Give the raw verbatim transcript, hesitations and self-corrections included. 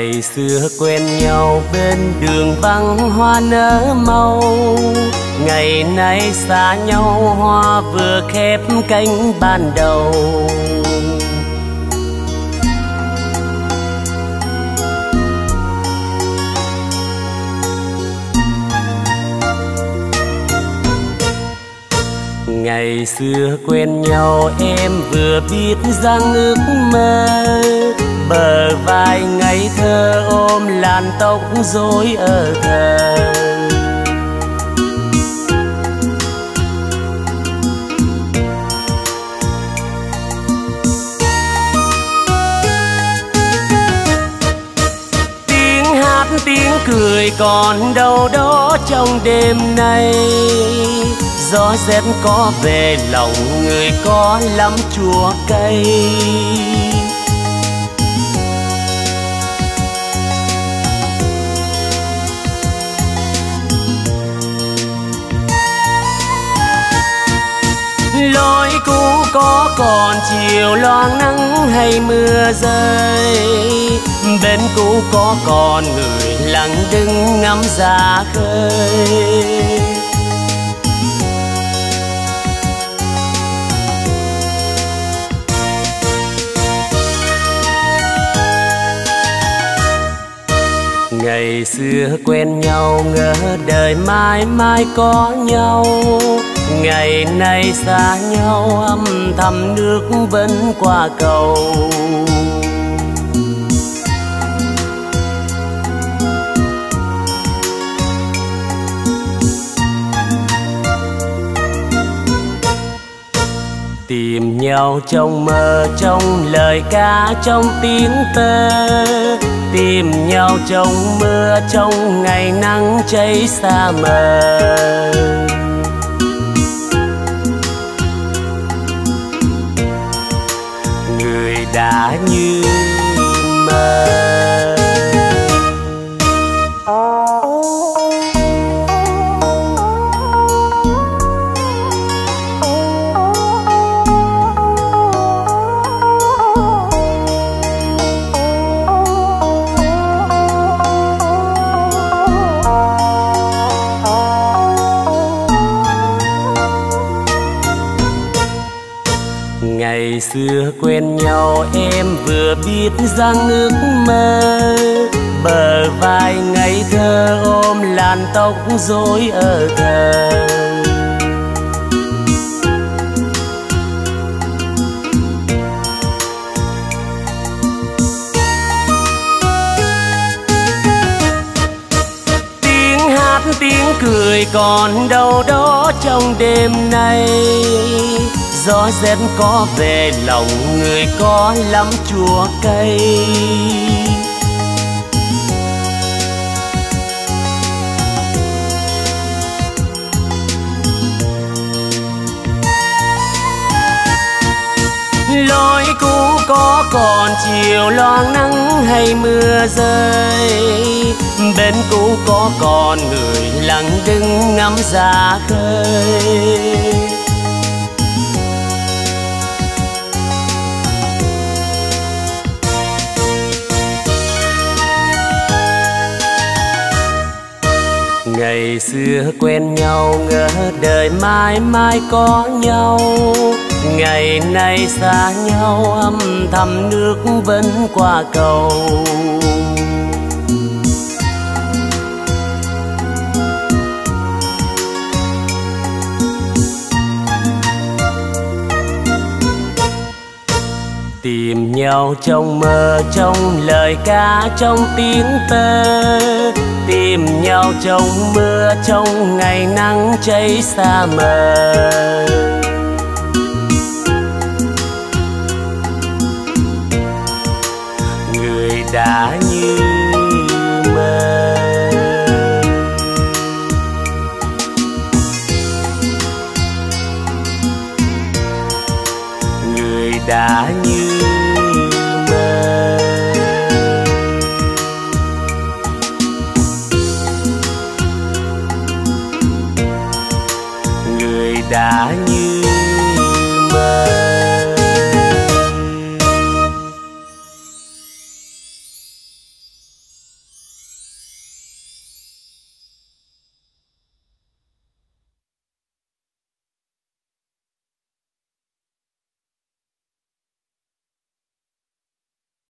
Ngày xưa quen nhau bên đường vắng hoa nở màu, ngày nay xa nhau hoa vừa khép cánh ban đầu. Ngày xưa quen nhau em vừa biết rằng ước mơ, bờ vai ngây thơ ôm làn tóc rối ở thờ. Tiếng hát tiếng cười còn đâu đó trong đêm nay, gió rét có về lòng người có lắm chua cay. Lối cũ có còn chiều loang nắng hay mưa rơi, bên cũ có còn người lặng đứng ngắm ra khơi. Ngày xưa quen nhau ngỡ đời mãi mãi có nhau, ngày nay xa nhau âm thầm nước vẫn qua cầu. Tìm nhau trong mơ, trong lời ca, trong tiếng tơ, tìm nhau trong mưa, trong ngày nắng cháy xa mờ. Người đã như mơ. Ngày xưa quen nhau em vừa biết rằng ước mơ, bờ vai ngây thơ ôm làn tóc rối ở thờ. Tiếng hát tiếng cười còn đâu đó trong đêm nay, gió rét có về lòng người có lắm chua cay. Lối cũ có còn chiều loang nắng hay mưa rơi, bên cũ có còn người lặng đứng ngắm ra khơi. Ngày xưa quen nhau ngỡ đời mãi mãi có nhau, ngày nay xa nhau âm thầm nước vẫn qua cầu. Tìm nhau trong mơ, trong lời ca, trong tiếng tơ, tìm nhau trong mưa, trong ngày nắng cháy xa mờ. Người đã như mơ. Người đã như mơ. Người đã như